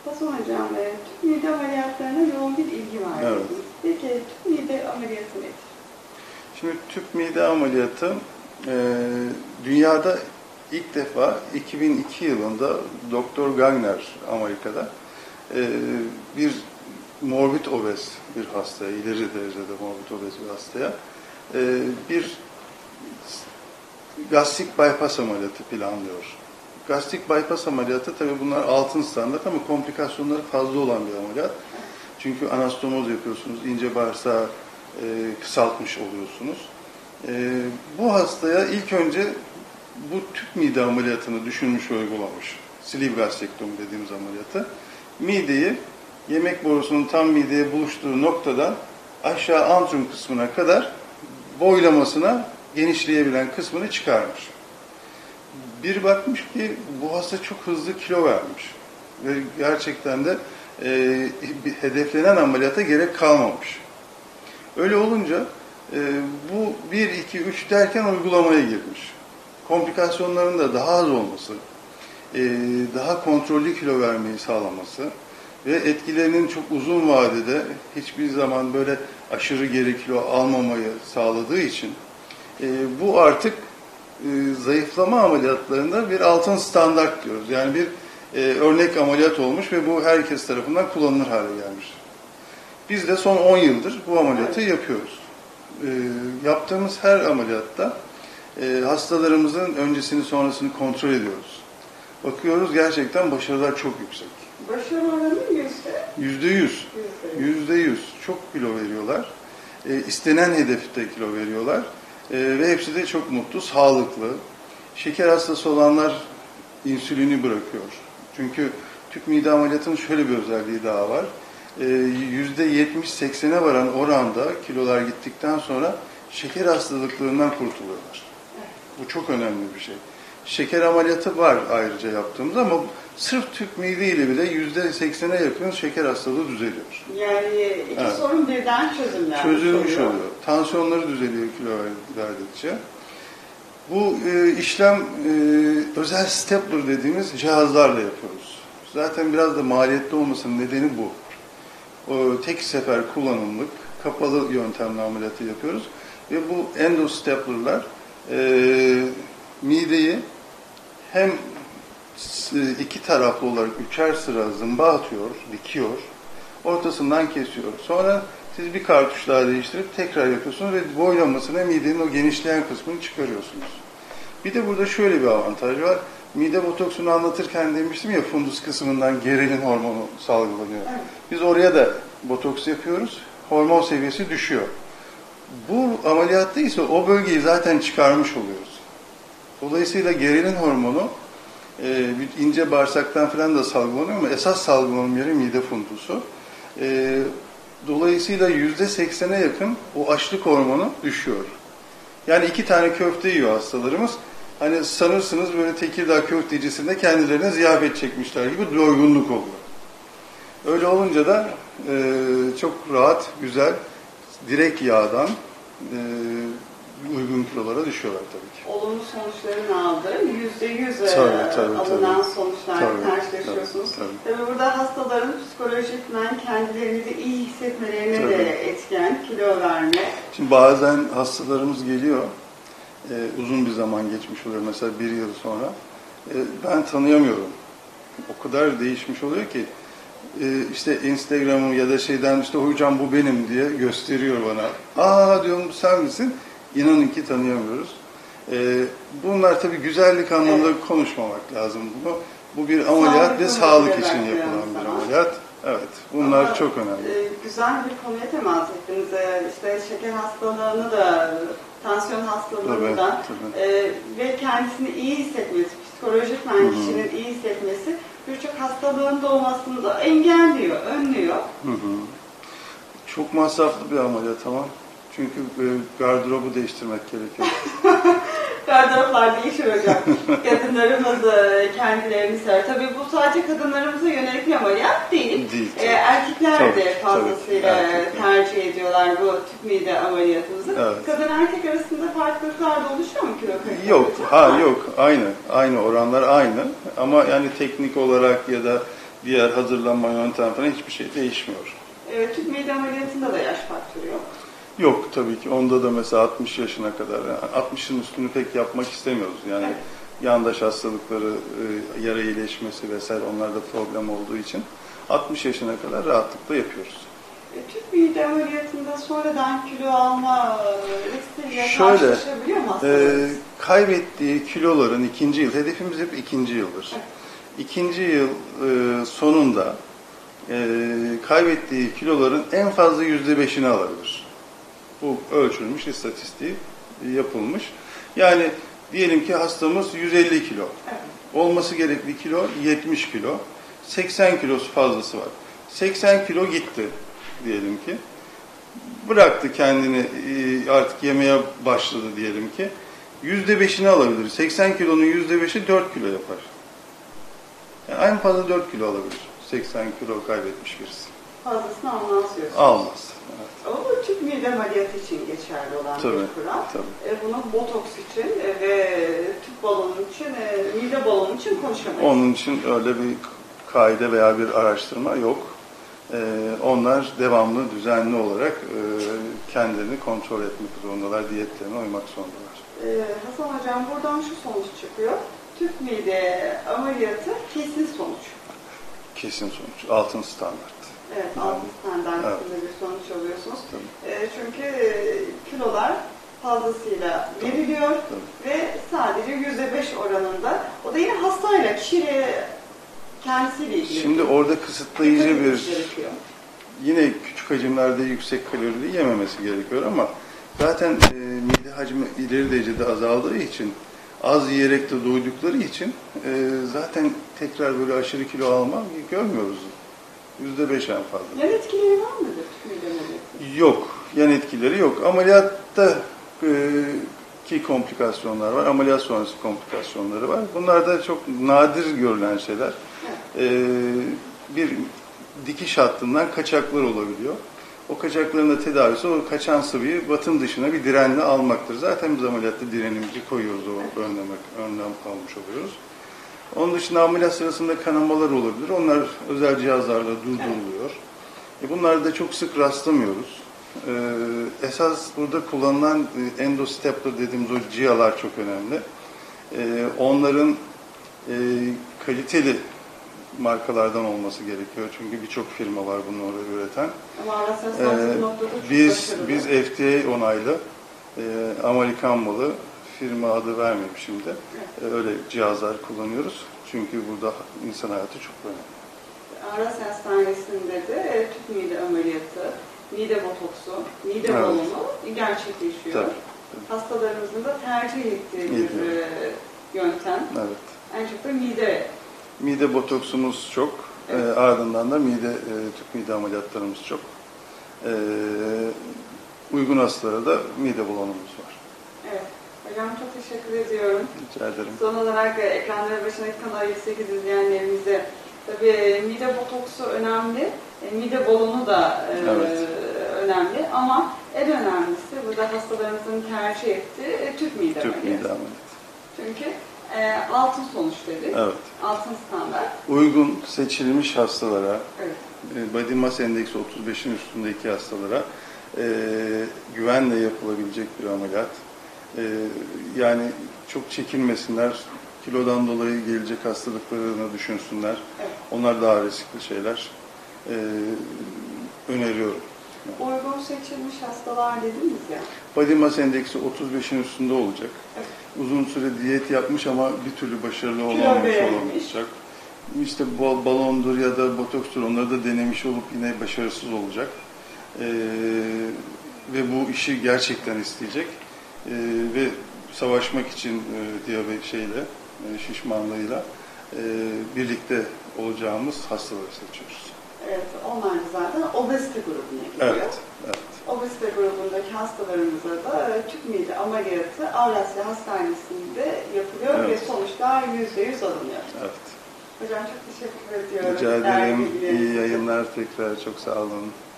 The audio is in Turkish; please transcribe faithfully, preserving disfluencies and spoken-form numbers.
Hasan Hocam, tüp mide ameliyatlarına yoğun bir ilgi var. Evet. Peki tüp mide ameliyatı nedir? Şimdi tüp mide ameliyatı e, dünyada ilk defa iki bin iki yılında Doktor Gagner Amerika'da e, bir morbid obez bir hastaya, ileri derecede morbid obez bir hastaya e, bir gastrik bypass ameliyatı planlıyor. Gastrik bypass ameliyatı tabii bunlar altın standart ama komplikasyonları fazla olan bir ameliyat. Çünkü anastomoz yapıyorsunuz, ince bağırsağı e, kısaltmış oluyorsunuz. E, bu hastaya ilk önce bu tüp mide ameliyatını düşünmüş ve uygulamış. Sleeve gastrektomi dediğimiz ameliyatı. Mideyi yemek borusunun tam mideye buluştuğu noktadan aşağı antrum kısmına kadar boylamasına genişleyebilen kısmını çıkarmış. Bir bakmış ki bu hasta çok hızlı kilo vermiş ve gerçekten de e, hedeflenen ameliyata gerek kalmamış. Öyle olunca e, bu bir, iki, üç derken uygulamaya girmiş. Komplikasyonların da daha az olması, e, daha kontrollü kilo vermeyi sağlaması ve etkilerinin çok uzun vadede hiçbir zaman böyle aşırı geri kilo almamayı sağladığı için e, bu artık e, zayıflama ameliyatlarında bir altın standart diyoruz. Yani bir e, örnek ameliyat olmuş ve bu herkes tarafından kullanılır hale gelmiş. Biz de son on yıldır bu ameliyatı yapıyoruz. E, yaptığımız her ameliyatta e, hastalarımızın öncesini sonrasını kontrol ediyoruz. Bakıyoruz gerçekten başarılar çok yüksek. Başarı oranı yüzde? Yüzde yüz. Yüzde yüz. Çok kilo veriyorlar. E, istenen hedefte kilo veriyorlar. E, ve hepsi de çok mutlu, sağlıklı. Şeker hastası olanlar insülini bırakıyor. Çünkü tüp mide ameliyatının şöyle bir özelliği daha var. Yüzde yetmiş seksene varan oranda kilolar gittikten sonra şeker hastalıklarından kurtuluyorlar. Bu çok önemli bir şey. Şeker ameliyatı var ayrıca yaptığımız ama sırf tüp mide ile bile yüzde seksene yakın şeker hastalığı düzeliyor. Yani iki evet. sorun birden çözümlenmiş Çözülmüş oluyor. oluyor. Tansiyonları düzeliyor kilo verdikçe. Bu e, işlem e, özel stapler dediğimiz cihazlarla yapıyoruz. Zaten biraz da maliyetli olmasının nedeni bu. O, tek sefer kullanımlık, kapalı yöntemle ameliyatı yapıyoruz. Ve bu endostapler'lar e, mideyi hem iki taraflı olarak üçer sıra zımba atıyor, dikiyor, ortasından kesiyor. Sonra siz bir kartuş daha değiştirip tekrar yapıyorsunuz ve boylamasına midenin o genişleyen kısmını çıkarıyorsunuz. Bir de burada şöyle bir avantaj var. Mide botoksunu anlatırken demiştim ya fundus kısmından gerelin hormonu salgılanıyor. Evet. Biz oraya da botoks yapıyoruz. Hormon seviyesi düşüyor. Bu ameliyatta ise o bölgeyi zaten çıkarmış oluyoruz. Dolayısıyla gerelin hormonu e, ince bağırsaktan falan da salgılanıyor ama esas salgılanım yeri mide fundusu. E, dolayısıyla yüzde seksene yakın o açlık hormonu düşüyor. Yani iki tane köfte yiyor hastalarımız. Hani sanırsınız böyle Tekirdağ köftecisinde kendilerine ziyafet çekmişler gibi doygunluk oluyor. Öyle olunca da e, çok rahat, güzel, direkt yağdan e, uygun kilolara düşüyorlar tabii ki. Olumlu sonuçların aldığı yüzde yüz tabii, tabii, alınan tabii. sonuçlarla tabii, karşılaşıyorsunuz. Tabii, tabii. Tabii burada hastaların psikolojikmen kendilerini de iyi hissetmelerine tabii. de etken, kilo verme. Şimdi bazen hastalarımız geliyor, e, uzun bir zaman geçmiş oluyor, mesela bir yıl sonra. E, ben tanıyamıyorum. O kadar değişmiş oluyor ki, e, işte Instagram'ı ya da şeyden işte hocam bu benim diye gösteriyor bana. Aa diyorum bu sen misin? İnanın ki tanıyamıyoruz. Ee, bunlar tabii güzellik anlamında evet. konuşmamak lazım bunu. Bu bir ameliyat sağlık ve sağlık için yapılan bir ameliyat. Evet, bunlar ama, çok önemli. E, güzel bir konuya temas ettiniz. İşte şeker hastalığını da, tansiyon hastalığını tabii, da tabii. E, ve kendisini iyi hissetmesi, psikolojik men kişinin iyi hissetmesi birçok hastalığın doğmasını da engelliyor, önlüyor. Hı hı. Çok masraflı bir ameliyat ama. Çünkü e, gardırobu değiştirmek gerekiyor. Gardıroplar değişir hocam. Kadınlarımız e, kendilerini sever. Tabii bu sadece kadınlarımıza yönelik bir ameliyat değil. değil e, erkekler tabii, de fazlasıyla tabii, tercih ediyorlar bu tüp mide ameliyatımızı. Evet. Kadın erkek arasında farklılıklar da oluşuyor mu kilo kalitesi? Yok, ha yok. Aynı. Aynı oranlar aynı. Ama yani teknik olarak ya da diğer hazırlanma yöntem falan hiçbir şey değişmiyor. E, tüp mide ameliyatında da yaş faktörü yok. Yok tabii ki. Onda da mesela altmış yaşına kadar, yani altmışın üstünü pek yapmak istemiyoruz. Yani evet. Yandaş hastalıkları, yara iyileşmesi vesaire onlarda problem olduğu için altmış yaşına kadar rahatlıkla yapıyoruz. E, tüp mide ameliyatında sonradan kilo alma riskiyle karşılaşabiliyor mu hastalarımız? E, kaybettiği kiloların ikinci yıl, hedefimiz hep ikinci yıldır. Evet. İkinci yıl e, sonunda e, kaybettiği kiloların en fazla yüzde beşini alabilir. Bu ölçülmüş, istatistiği yapılmış. Yani diyelim ki hastamız yüz elli kilo. Evet. Olması gerekli kilo yetmiş kilo. seksen kilosu fazlası var. seksen kilo gitti diyelim ki. Bıraktı kendini, artık yemeye başladı diyelim ki. yüzde beşini alabilir. seksen kilonun yüzde beşi dört kilo yapar. Yani en fazla dört kilo alabilir. seksen kilo kaybetmiş birisi. Fazlasını almaz diyorsunuz. Almaz. Evet. Ama bu tüp mide ameliyatı için geçerli olan tabii, bir kural. E, bunu botoks için e, ve tüp balonu için, e, mide balonu için konuşamayız. Onun için öyle bir kaide veya bir araştırma yok. E, onlar devamlı, düzenli olarak e, kendilerini kontrol etmek zorundalar, diyetlerine uymak zorundalar. E, Hasan Hocam, buradan şu sonuç çıkıyor. Tüp mide ameliyatı kesin sonuç. Kesin sonuç, altın standart. Evet, altın standartında evet. Bir sonuç alıyorsunuz. E, çünkü e, kilolar fazlasıyla veriliyor tabii. Ve sadece yüzde beş oranında, o da yine hastayla, kişiyle, kendisiyle ilgili. Şimdi orada kısıtlayıcı bir, yine küçük hacimlerde yüksek kalorili yememesi gerekiyor ama zaten e, mide hacmi ileri derecede azaldığı için, az yiyerek de doydukları için e, zaten tekrar böyle aşırı kilo alma görmüyoruz. Yüzde beş en fazla. Yan etkileri var mıdır? Yok. Yan etkileri yok. Ameliyatta e, ki komplikasyonlar var. Ameliyat sonrası komplikasyonları var. Bunlar da çok nadir görülen şeyler. Evet. E, bir dikiş hattından kaçaklar olabiliyor. O kaçakların da tedavisi o kaçan sıvıyı batın dışına bir direnle almaktır. Zaten biz ameliyatta direnimizi koyuyoruz. O önlemek, önlem almış oluyoruz. Onun dışında ameliyat sırasında kanamalar olabilir. Onlar özel cihazlarla durduruluyor. E bunları da çok sık rastlamıyoruz. Ee, esas burada kullanılan endostapler dediğimiz o cihalar çok önemli. Ee, onların e, kaliteli markalardan olması gerekiyor. Çünkü birçok firma var bunları üreten. Ama ee, biz biz F D A onaylı e, Amerikan malı, firma adı vermeyeyim şimdi. Evet. Öyle cihazlar kullanıyoruz. Çünkü burada insan hayatı çok önemli. Aras Hastanesi'nde de tüp mide ameliyatı, mide botoksu, mide evet. balonu gerçekleşiyor. Tabii, tabii. Hastalarımızın da tercih ettiği bir mide. Yöntem. Evet. En çok da mide. Mide botoksumuz çok. Evet. E, ardından da mide e, tüp mide ameliyatlarımız çok. E, uygun hastalara da mide balonumuz var. Evet. Hocam çok teşekkür ediyorum. Rica ederim. Son olarak ekranları başındaki Kanal yedi sekiz izleyenlerimize, tabii mide botoksu önemli, mide balonu da e, evet. önemli ama en önemlisi burada hastalarımızın tercih ettiği tüp mide tüp ameliyatı. Mide ameliyatı. Çünkü e, altın sonuç dedik, evet. altın standart. Uygun seçilmiş hastalara, evet. e, body mass endeksi otuz beşin üstündeki hastalara e, güvenle yapılabilecek bir ameliyat. Ee, yani çok çekinmesinler, kilodan dolayı gelecek hastalıklarını düşünsünler. Evet. Onlar daha riskli şeyler. Ee, öneriyorum. Uygun seçilmiş hastalar dediniz ya. Body mass endeksi otuz beşin üstünde olacak. Evet. Uzun süre diyet yapmış ama bir türlü başarılı olamamış olacak. İşte balondur ya da botokstur, onları da denemiş olup yine başarısız olacak. Ee, ve bu işi gerçekten isteyecek. Ee, ve savaşmak için e, diyabet şeyle, e, şişmanlığıyla e, birlikte olacağımız hastaları seçiyoruz. Evet, onlar da zaten obezite grubuna giriyor. Evet, evet. Obezite grubundaki hastalarımıza da e, tüp mide ameliyatı Avrasya Hastanesi'nde yapılıyor evet. Ve sonuçlar yüzde yüz alınıyor. Evet. Hocam çok teşekkür ediyorum. Rica ederim. İyi yayınlar tekrar. Çok sağ olun.